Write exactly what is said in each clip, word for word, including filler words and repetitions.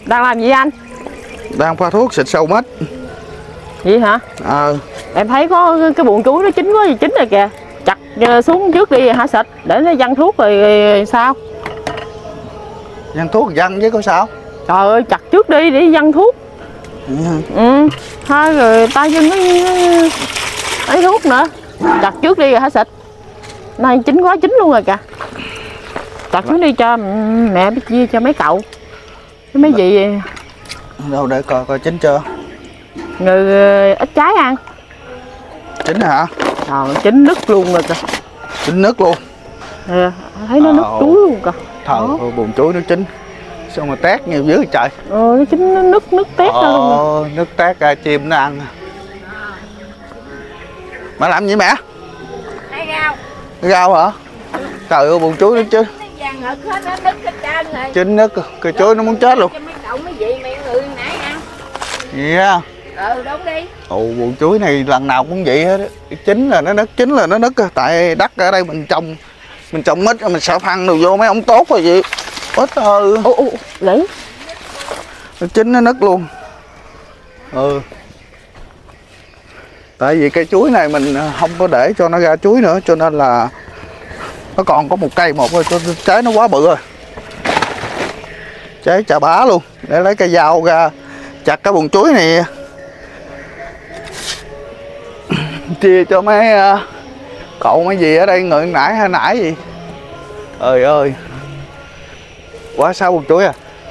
Đang làm gì anh? Đang pha thuốc xịt sâu mít. Vậy hả? Ờ. Em thấy có cái buồng chuối nó chín quá gì chín rồi kìa. Chặt xuống trước đi hả xịt để nó văng thuốc rồi, rồi sao? Văng thuốc văng chứ có sao? Trời ơi chặt trước đi để văng thuốc. Ừ. Ừ. Thôi rồi tay chân nó ấy thuốc nữa. Chặt trước đi rồi hả xịt. Này chín quá chín luôn rồi kìa. Chặt xuống đi cho mẹ biết chia cho mấy cậu. Cái mấy gì đâu để coi coi chín chưa. Người ít trái ăn. Chín hả? Trời chín nứt luôn rồi kìa. Chín nứt luôn. Ừ, thấy nó nứt chuối luôn kìa. Trời ơi buồng chuối nó chín. Sao mà tét nhiều dữ trời. Ờ nó chín nó nứt nứt tét ra luôn. Ồ, nước tét ra chim nó ăn. Mẹ làm gì mẹ? Hái rau. Rau hả? Trời ơi buồng chuối nó chứ. Vàng ngực hết nó nứt hết trơn rồi. Chín nứt, cây chuối nó muốn chết luôn. Cho mấy cậu mấy vị mấy người nãy ăn. Yeah. Ừ đúng đi. Ồ buồng chuối này lần nào cũng vậy hết. Chín là nó nứt, chín là nó nứt. Tại đất ở đây mình trồng mình trồng mít mình sợ phăng đồ vô mấy ông tốt rồi gì. Ôi trời. Ồ ồ gãy. Nó chín nó nứt luôn. Ừ. Tại vì cây chuối này mình không có để cho nó ra chuối nữa cho nên là nó còn có một cây một thôi, cho trái nó quá bự rồi. Trái chà bá luôn. Để lấy cây dao ra chặt cái buồng chuối này chia cho mấy uh, cậu mấy gì ở đây ngợi nãy hay nãy gì. Trời ơi. Quá sao buồng chuối à.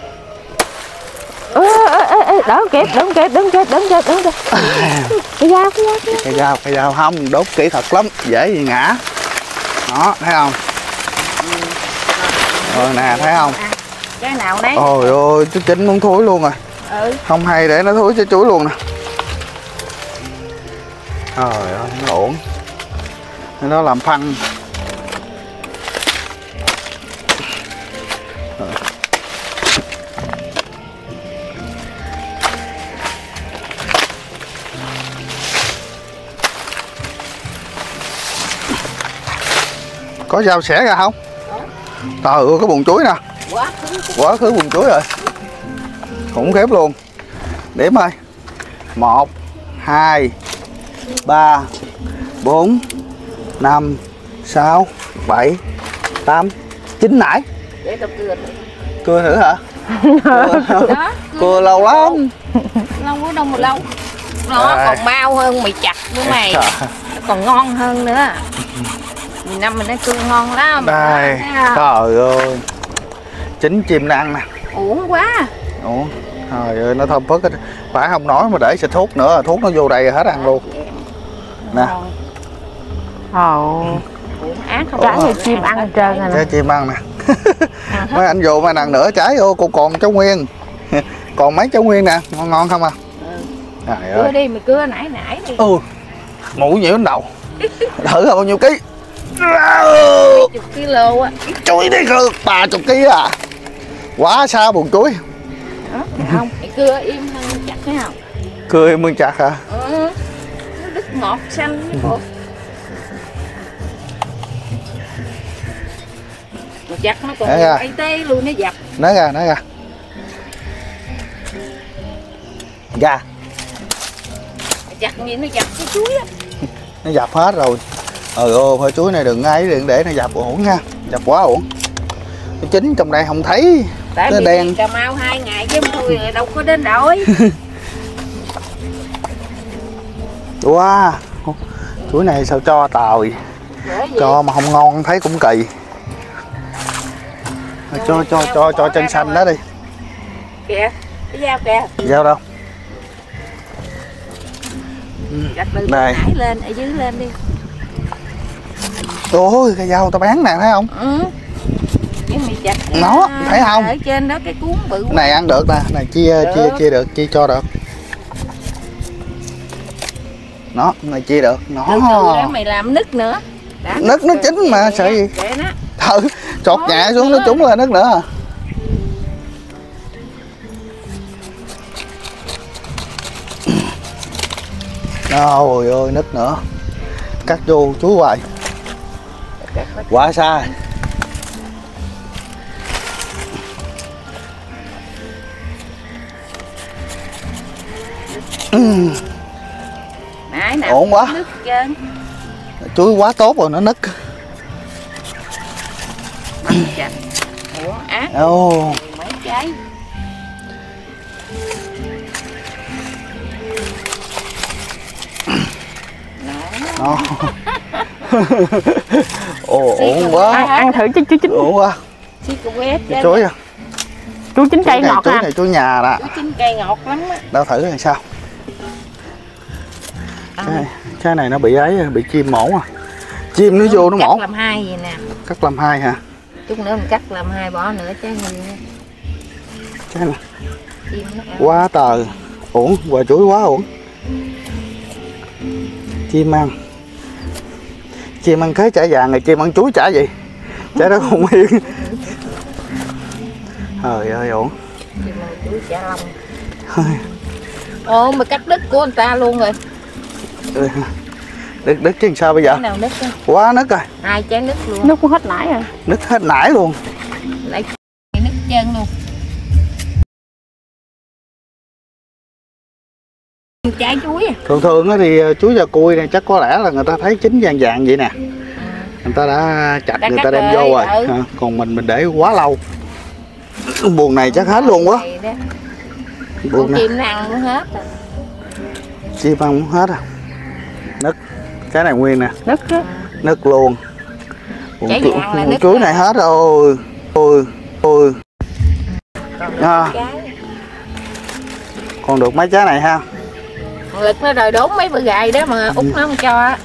Ê, ê, ê, đỡ kịp, đỡ kịp, đỡ kịp, đỡ kịp, đỡ kịp. Cái dao, cái dao, cái dao, cái dao không, đốt kỹ thuật lắm, dễ gì ngã. Đó, thấy không? Rồi nè, thấy không? Cái nào đấy? Ôi ôi, chú Chính muốn thúi luôn rồi. Ừ. Không hay để nó thúi cho chuối luôn nè. Trời ơi, nó ổn. Nó làm phăng. Có dao xẻ ra không? Trời ơi cái buồng chuối nè. Quá khứ. Quá khứ buồng chuối rồi. Khủng khiếp luôn. Điểm ơi. Một, hai, ba, bốn, năm, sáu, bảy, tám, chín nãy. Để tao cưa. Cưa thử hả? Cưa, đó, cưa lâu lắm. Lâu quá đâu mà lâu. Nó à. Còn mau hơn mày chặt nữa mày. Nó còn ngon hơn nữa. Mười năm mình nó cưa ngon lắm. Đây, trời ơi. Chín chim nó ăn nè. Uổng quá. Uổng. Trời ơi nó thơm phức hết. Phải không nói mà để xịt thuốc nữa, thuốc nó vô đây hết ăn luôn. Nè. Ồ. Ác không? Trái thì chim ăn hết trơn rồi nè. Trái chim ăn nè. Mấy anh vô mấy ăn nữa trái vô cô còn cháu Nguyên. Còn mấy cháu Nguyên nè, ngon ngon không à? Ừ. Trời cưa ơi. đi, mày cưa nãy nãy đi. Ừ. Mũ nhiều đến đầu. Thử bao nhiêu ký? Chục kilo á. Chuối đi cơ, ba chục ký à. Quá xa buồng chuối. Đó, không, mày cưa im hơn chặt thấy không? Cưa im hơn chặt hả? Ừ. Nó đứt ngọt xanh với bột. Mà chặt nó còn ai tê luôn nó dập. Nói ra, nói ra. Ra. Chặt gì nó dập cái chuối á. Nó dập hết rồi. Trời ơi, phải chuối này đừng ấy đừng để nó dập uổng nha. Dập quá uổng. Cái chín trong đây không thấy. Tại nó đen. Cà Mau hai ngày chứ thôi đâu có đến đổi. Wow. Chuối này sao cho tồi. Cho mà không ngon thấy cũng kỳ. Cho cho cho cho chân xanh đó đi. Kìa, cái dao kìa. Dao đâu? Gạch từ đây nãy lên, ở dưới lên đi. Ôi cái dao tao bán nè thấy không? Ừ. Cái mày chặt nó thấy không? Ở trên đó cái cuốn bự quá. Này ăn được nè, này chia được. chia chia được, chia cho được. Nó, này chia được. Nó. Từ từ đó mày làm nứt nữa. Đã nứt nó chín mà sợ gì? Để nó. Thử chọt nhẹ xuống nó trúng lên nứt nữa à. Ôi ơi nứt nữa. Cắt vô chuối hoài. Quá xa. Ừ. Nãy nào Ổn quá. nứt trơn. Chuối quá tốt rồi nó nứt. Chặt. Ủa ác. Ồ. Mấy trái. Đó. Ồ, ổn quá. Ăn, ăn thử chứ chú chín. Ổn quá. Xí cô quét Cái chuối à. Chú chín cây Chuối này, ngọt chuối ha. này chuối nhà đó. Chú chín cây ngọt lắm á. Đâu thử làm sao. Cái, cái này nó bị ấy, bị chim mổ à. Chim nó Nó vô nó cắt mổ. làm hai vậy nè. Cắt làm hai hả? Chút nữa mình cắt làm hai bỏ nữa trái như Cái này chim nó ăn. quá tờ. Ổn, quả chuối quá ổn. Chim ăn. Chim ăn khế chả vàng, này chim ăn chuối chả gì. Chả đó không yên. Trời ơi ổn. Chim ăn chuối chả lông. Ồ mà cắt đứt của người ta luôn rồi. Đứt đứt chứ sao bây giờ? Cái nào đứt đó? Quá nứt rồi. Hai trái nứt luôn. Nó cũng hết nãy rồi. Nứt hết nải luôn. Lại nứt chân luôn. Trái chuối à. Thường thường á thì chuối già cui này chắc có lẽ là người ta thấy chín vàng vàng vậy nè. Người ta đã chặt, Đã người cắt ta đem rồi, vô rồi. ừ. À, còn mình mình để quá lâu. Buồn này chắc hết luôn quá. Này đó. Buồn Con này. chim nó ăn cũng hết rồi. Chim ăn muốn hết à. Nứt. Cái này nguyên nè. Nứt chứ. Nứt luôn. Buồn Trái chuối, vàng là buồn nứt chuối rồi. này hết rồi. Ôi, ôi. À, Trái. còn được mấy trái này ha. Thằng Lịch nó đòi đốn mấy bữa gài đó mà Út nó không cho á.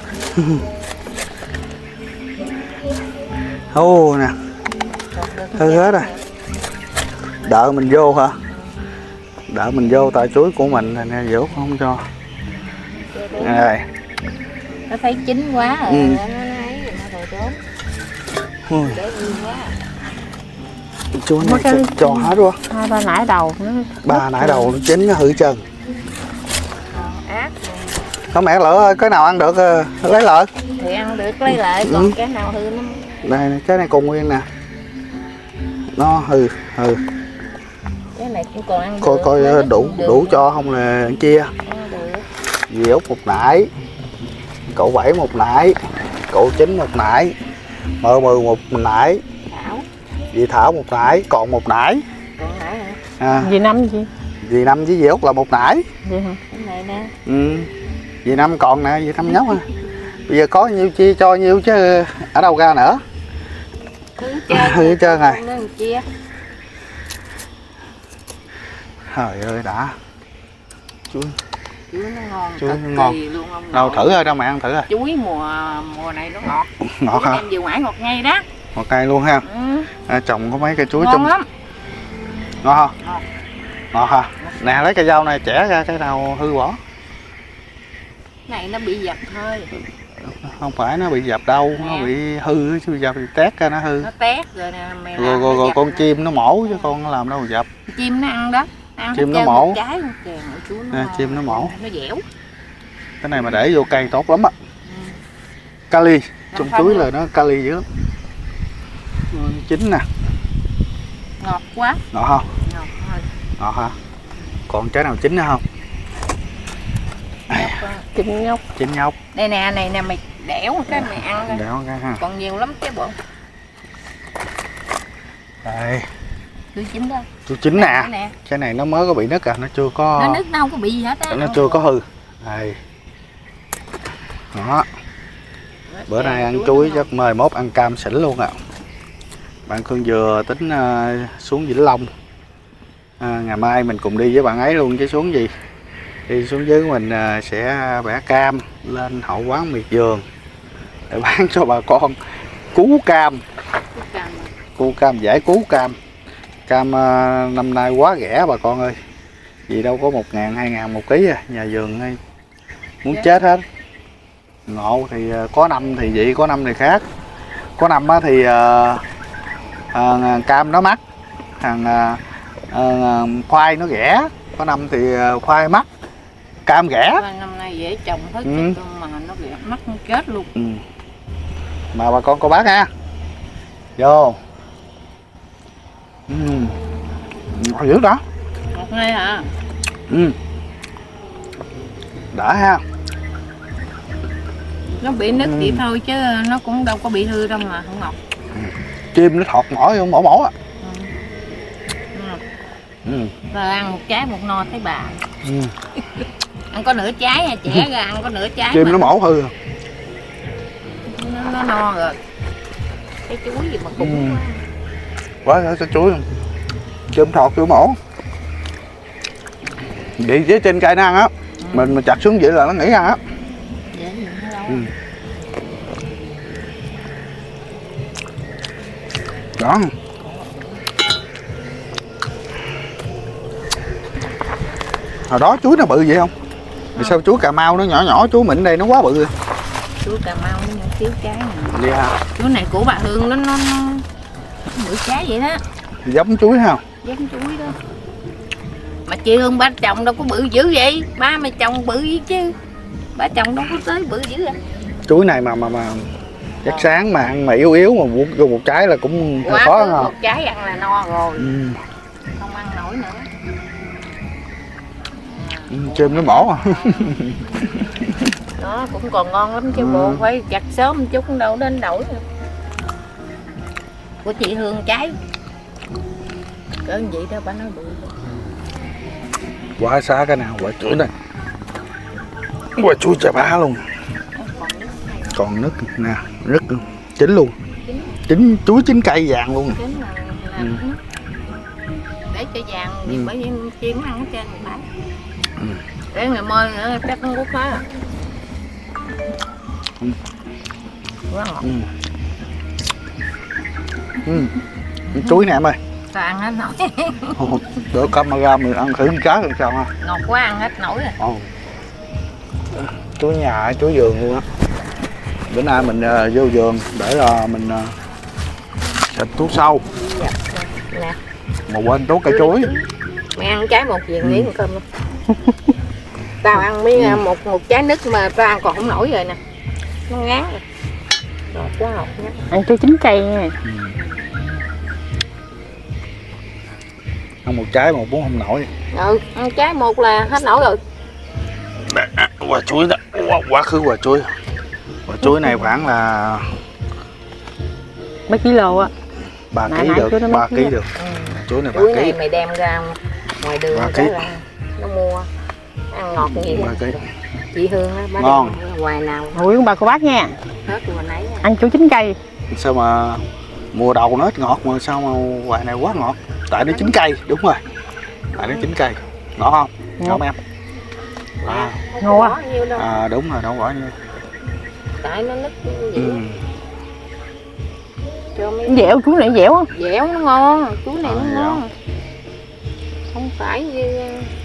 Ô nè. Hư hết rồi. Đợi mình vô hả? Đợi mình vô tại chuối của mình thì nè Vũ không cho. Rồi. Nó thấy chín quá rồi. Ừ. Nó ấy rồi nó đòi đốn. Ui, Để yên quá. chuối này Mấy cái- cho, cho hết quá. Hai ba nải đầu nó. Ba nãy đầu nó chín nó hư chân. Ác. Không mẹ lỡ ơi, cái nào ăn được ờ, lấy lợi. Thì ăn được lấy lại còn Ừ. cái nào hư nó. Đây nè, cái này còn nguyên nè. Nó hư hư. Cái này cũng còn ăn Coi được. coi nó ờ, nứt đủ cũng được. đủ cho không là chia. Ăn được. Dì Út một nải, cậu Bảy một nải, cậu Chín một nải, mơ mơ một nải, Thảo. dì Thảo một nải, còn một nải. Còn nãy hả? À, Gì năm gì? dì Năm với dì Út là một nải. Vậy hả? Cái này nè. Ừ. Dì Năm còn nè, dì Năm nhóc à. Bây giờ có nhiêu chia cho nhiêu chứ ở đâu ra nữa. Hư trơn. Hư hết trơn rồi. Nó làm chia. Trời ơi đã. Chuối Chuối nó ngon. Chuối cực nó ngon. kỳ luôn ông đâu nội. thử ơi, đâu mẹ ăn thử rồi. Chuối mùa mùa này nó ngọt. Ngọt Chuối hả? đem vừa ngoại ngọt ngay đó. Ngọt cay luôn ha. Ừ. À, trồng có mấy cây chuối Ngon trong. lắm. Ngon không? Ngon. Ngọt hả? Nè lấy cây dao này chẻ ra cái nào hư bỏ. Cái này nó bị dập thôi. Không phải nó bị dập đâu, nó Nè. bị hư chứ dập thì tét ra nó hư. Nó tét rồi nè. Mày Rồi làm rồi, nó rồi dập con nè. chim nó mổ chứ con nó làm đâu mà dập. Chim nó ăn đó. Ăn Chim hết nó trơn mổ. một trái luôn kìa, nội chuối nó Nè, ngon. chim nó mổ. Nó dẻo. Cái này mà để vô cây tốt lắm á. Ừ. Kali, trong phân chuối luôn. là nó kali dữ lắm. Ừ, chín nè, Ngọt quá. ngọt không? Ngọt thôi. Ngọt hả? Còn trái nào chín nữa không? Ngọt quá. Chín nhóc. Chín nhóc. Đây nè, này nè mày đẻo một cái mày ăn coi. Đéo cái ha. Còn nhiều lắm chứ bộ. Đây, Thứ chín đó. chuối chín nè. Đây nè. Cái này nó mới có bị nứt à, nó chưa có. Nó nứt nó không có bị gì hết á. Nó chưa có hư. Đây. Đó. Bữa nay ăn chuối chắc mời mốt ăn cam xỉn luôn ạ. À. Bạn Khương vừa tính uh, xuống Vĩnh Long. À, ngày mai mình cùng đi với bạn ấy luôn chứ xuống gì. Đi xuống dưới mình uh, sẽ bẻ cam lên hậu quán miệt vườn để bán cho bà con cú cam. Cú cam giải cú cam. Cam uh, năm nay quá rẻ bà con ơi. Vì đâu có một ngàn, hai ngàn một ký à. Nhà vườn hay muốn chết hết. Ngộ thì có năm thì vậy, có năm thì khác. Có năm thì uh, uh, cam nó mắc, thằng uh, uh, khoai nó rẻ. Có năm thì uh, khoai mắc, cam rẻ. Năm nay dễ trồng hết Ừ. mà nó rẻ mắc nó chết luôn. Ừ. Mà bà con cô bác ha. Vô. Ừ. Ngọt dữ đó. Ngọt ngay hả? Ừ. Đã ha. Nó bị nứt Ừ. vậy thôi chứ nó cũng đâu có bị hư đâu mà không ngọt. Chim nó thọt mỏi không mổ mổ á. Ừ. Ừ. Rồi ăn một trái một no thấy bà. Ừ. Ăn có nửa trái à, trẻ ra ăn có nửa trái. Chim mà. nó mổ hư. Nó, nó no rồi. Cái chuối gì mà cũng Ừ. quá. Quá cái chuối. Chim thọt chưa mổ. Vậy với trên cây nó ăn á. Ừ. Mình mình chặt xuống vậy là nó nghỉ ăn á. Dễ gì nó đâu. Ừ. Đó. Hồi đó chuối nó bự vậy không? Vì sao chuối Cà Mau nó nhỏ nhỏ, chuối Mịn đây nó quá bự. Chuối Cà Mau nó những xíu trái này. Đi ha. Chuối này của bà Hương nó nó nó bự trái vậy đó. Giống chuối ha. Giống chuối đó. Mà chị Hương ba chồng đâu có bự dữ vậy. Ba mày chồng bự gì chứ. Ba chồng đâu có tới bự dữ vậy. Chuối này mà mà mà chắc sáng mà ăn mà yếu yếu mà muốn vô một trái là cũng Quá khó cứ không? một trái ăn là no rồi. Ừ. Không ăn nổi nữa. Ừ, chim nó mổ à. Đó cũng còn ngon lắm chứ Ừ. bộ phải chặt sớm một chút đâu đến nổi nữa. Của chị Hương trái cỡ như vậy đó bà nói bự. Quá xa cái nào quả chuối này. Quả chuối chà bá luôn. Còn nứt nè, nứt chín luôn. Chín chuối chín cây vàng luôn. Chính là, là Ừ. nó để cho vàng thì Ừ. bởi vì chim ăn hết trơn rồi phải. Ừ. Để ngày mai nữa chắc nó cũng khó à. Ừ. Quá ngọt. Ừ. Ừ. Chuối nè em ơi. Sao ăn hết nổi. Bữa camera mình ăn thử cá làm sao ha. Ngọt quá ăn hết nổi rồi. Ồ. Chuối nhà, chuối vườn luôn á. Bữa nay mình uh, vô vườn để uh, mình uh, xịt thuốc sâu. Dạ. Nè. Mà quên tốt cây chuối. Mày ăn trái một viên Ừ. miếng cơm luôn. Tao ăn miếng Ừ. một một trái nứt mà tao ăn còn không nổi rồi nè. Nó ngán rồi. Ngọt quá ngọt nhá. Ăn chuối chín cây nha. Ừ. Ăn một trái một bốn không nổi. Ừ, ăn trái một là hết nổi rồi. Quả chuối đó, quá, quá khứ quả chuối. Quả chuối này khoảng là Mấy kilo á. ba Nãy ký nãy được, chuối nó ba mấy ký ký được. Ừ. Chuối này ba Chuối ký. này mày đem ra ngoài đường Ba cái ký. là nó mua ăn ngọt như Ba vậy. ký. Chị Hương á, bác Ngon. đem hoài nào Hủi con bà cô bác nha. hết rồi nãy. Ăn chuối chín cây. Sao mà mùa đầu nó ít ngọt mà sao mà hoài này quá ngọt? Tại nó chín cây, đúng rồi. Tại nó chín cây. Ngọt không? Ngọt không em? À, Ngon quá. Nhiêu đâu. à đúng rồi, đâu quả như. Tại nó nứt như vậy. Ừ. Cho mấy Dẻo, chuối này dẻo á. dẻo nó ngon, chuối này À, nó dẻo. ngon. Không phải như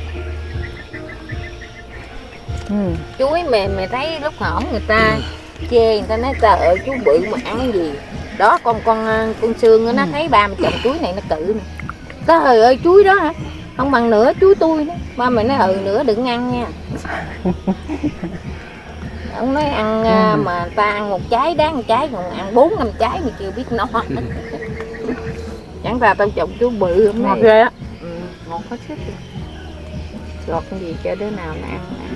Ừ. chuối mềm mày thấy lúc hổm người ta chê, người ta nói trời ơi chú bự mà ăn cái gì. Đó con con con Sương nó Ừ. thấy ba mày trồng chuối này nó cự nè. Trời ơi chuối đó hả? Không bằng nửa chuối tôi đó. Ba mày nói ừ nữa đừng ăn nha. Ông nói ăn à, Ừ. mà ta ăn một trái đáng một trái còn ăn bốn năm trái mà chưa biết no. Chẳng ra tao trồng chuối bự hôm Ngọt nay. ghê á. Ừ, ngọt hết sức rồi. Gọt cái gì cho đứa nào nó ăn, ăn.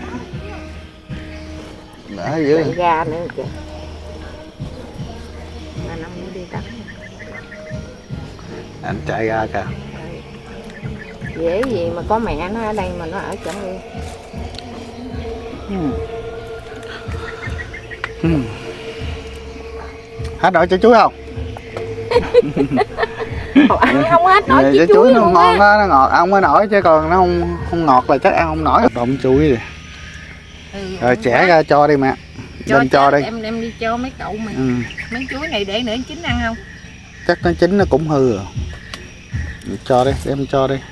Đã dữ. Chạy ra nữa kìa. Mà năm nữa đi tắm. Anh chạy ra kìa. Dễ gì mà có mẹ nó ở đây mà nó ở chỗ đi. Ừ. Ừ. Hết rồi trái chuối không? Còn ăn không hết nổi Trái chí chuối chuối nó luôn ngon á. á, nó ngọt ăn mới nổi chứ còn nó không không ngọt là chắc ăn không nổi. Động chuối rồi. Ừ, Rồi không chẻ phải. ra cho đi mẹ. Đem cho đi. Em đem đi cho mấy cậu mày. Ừ. Mấy chuối này để nữa chín ăn không? Chắc nó chín nó cũng hư rồi. Cho đi, đem cho đi.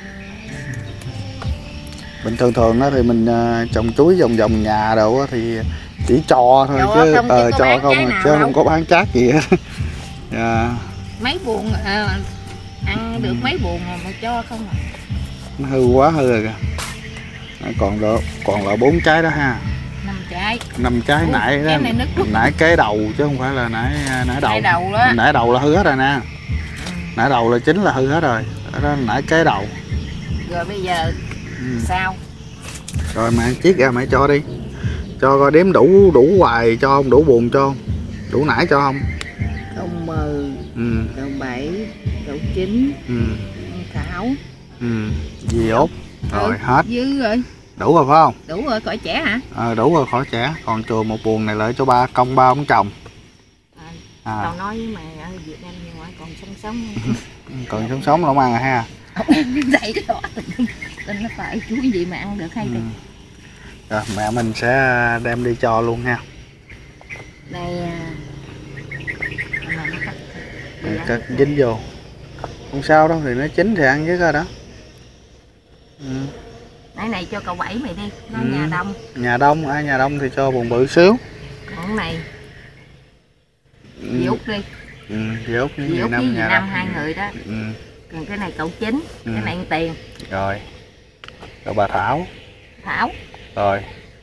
Bình thường thường á thì mình uh, trồng chuối vòng vòng nhà đồ á thì chỉ cho thôi Cho chứ không, chứ ờ, có cho bán không trái à, nào chứ đâu. không có bán chát gì hết. Dạ, Mấy buồn à, ăn được mấy buồn mà, mà cho không à. nó hư quá hư rồi kìa. Nó còn được còn là bốn trái đó ha. Năm trái. Năm trái Ủa, nãy đó, cái này nứt luôn. nãy cái đầu chứ không phải là nãy nãy đầu. Nãy đầu đó. Nãy đầu là hư hết rồi nè. Ừ. Nãy đầu là chính là hư hết rồi. Đó nãy cái đầu. Rồi bây giờ Ừ. sao? Rồi mẹ chiết ra mẹ cho đi. Cho coi đếm đủ đủ hoài cho không, đủ buồn cho không, đủ nãy cho không? Không mười, Ừ. cậu bảy, cậu chín, Ừ. thảo. Ừ. Gì út. Rồi Ừ, hết. dư rồi. Đủ rồi phải không? Đủ rồi, khỏi trẻ hả? Ờ, đủ rồi khỏi trẻ. Còn chừa một buồng này lại cho ba công ba ông chồng. À. Tao nói với mày ở Việt Nam nhưng mà còn sống sống. Còn sống sống là không ăn rồi ha. Vậy đó. Tin nó phải chuối gì mà ăn được hay Ừ. thì. Rồi mẹ mình sẽ đem đi cho luôn ha. Đây mà nó cắt. Ừ, cắt dính vô. Không sao đâu, thì nó chín thì ăn với coi đó. Ừ. Cái này cho cậu bảy mày đi, nó Ừ. nhà đông. Nhà đông, ai nhà đông thì cho buồng bự xíu. Còn cái này Ừ. dì Út đi. Ừ, dì Út với Dì dì Út với Năm dì nhà Năm đông. hai người đó. Ừ. Còn cái này cậu chín, Ừ. cái này ăn tiền. Rồi. Rồi bà Thảo. Thảo. Rồi.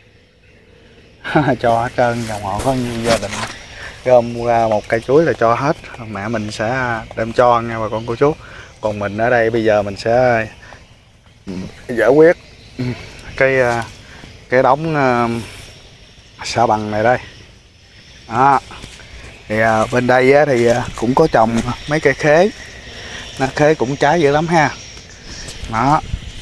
Cho hết trơn, dòng họ có như gia đình gom ra một cây chuối là cho hết. Mẹ mình sẽ đem cho nha bà con cô chú. Còn mình ở đây bây giờ mình sẽ giải quyết cái cái đống xà bằng này đây. Đó. Thì bên đây thì cũng có trồng mấy cây khế. Nó khế cũng trái dữ lắm ha. Đó.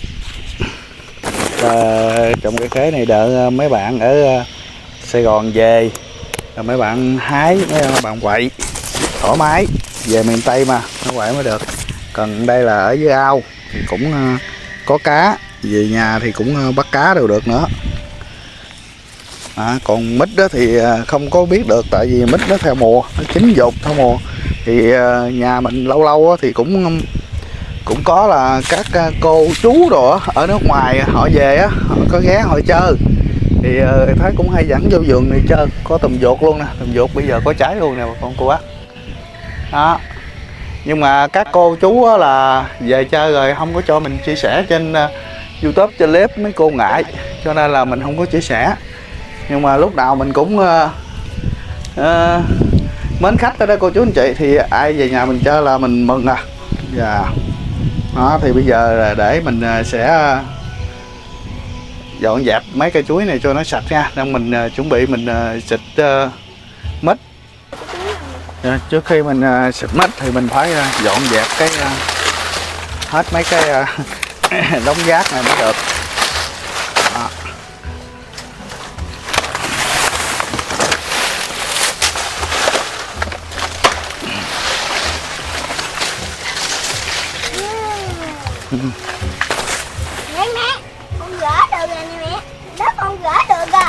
À, trồng cây khế này đợi mấy bạn ở Sài Gòn về, rồi mấy bạn hái, mấy bạn quậy thoải mái, về miền Tây mà nó quậy mới được. Còn đây là ở dưới ao thì cũng uh, có cá, về nhà thì cũng uh, bắt cá đều được nữa. À, còn mít đó thì uh, không có biết được, tại vì mít nó theo mùa, nó chín dục theo mùa. Thì uh, nhà mình lâu lâu thì cũng um, cũng có là các uh, cô chú đồ ở nước ngoài họ về á, họ có ghé họ chơi. Thì uh, thấy cũng hay dẫn vô vườn này chơi, có tùm dột luôn nè, tùm dột bây giờ có trái luôn nè bà con cô bác. Đó. Nhưng mà các cô chú á, là về chơi rồi không có cho mình chia sẻ trên uh, YouTube, trên clip, mấy cô ngại, cho nên là mình không có chia sẻ. Nhưng mà lúc nào mình cũng uh, uh, mến khách ở đây cô chú anh chị, thì ai về nhà mình chơi là mình mừng à. Dạ. Đó, thì bây giờ là để mình sẽ dọn dẹp mấy cây chuối này cho nó sạch nha. Nên mình uh, chuẩn bị mình uh, xịt uh, mít. Yeah, trước khi mình uh, xịt mít thì mình phải uh, dọn dẹp cái uh, hết mấy cái uh, đống rác này mới được. Đó. Mẹ mẹ, con gỡ được rồi nè mẹ. Đó con gỡ được rồi.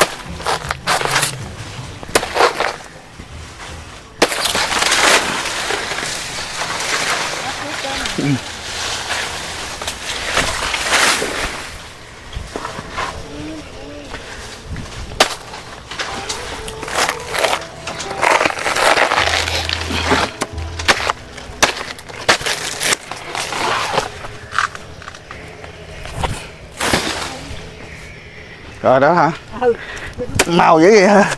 Ừ. Rồi đó hả? Ừ. Màu dữ vậy hả?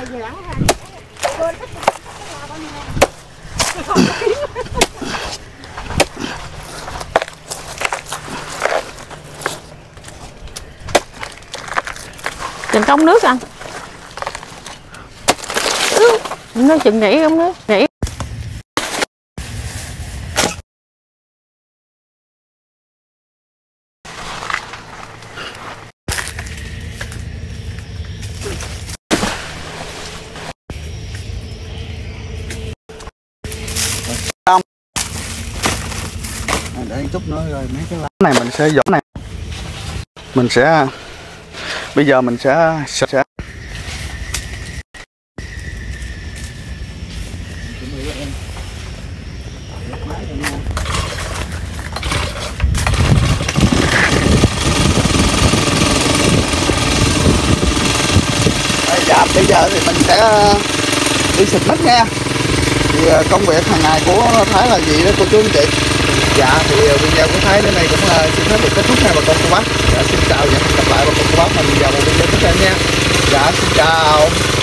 Chừng cống nước anh. Ừ. Nó chừng nghỉ cống nước, nghỉ. Để chút nữa rồi mấy cái lá này mình sẽ dọn này, mình sẽ bây giờ mình sẽ sẽ dạ, bây giờ thì mình sẽ đi xịt mít nha. Thì công việc hàng ngày của Thái là gì đó cô chú anh chị. Dạ thì video của Thái đến đây cũng là xin phép được kết thúc nha bà con cô bác. Dạ xin chào và hẹn gặp lại bà con cô bác mình vào một video tiếp theo nha. Dạ xin chào.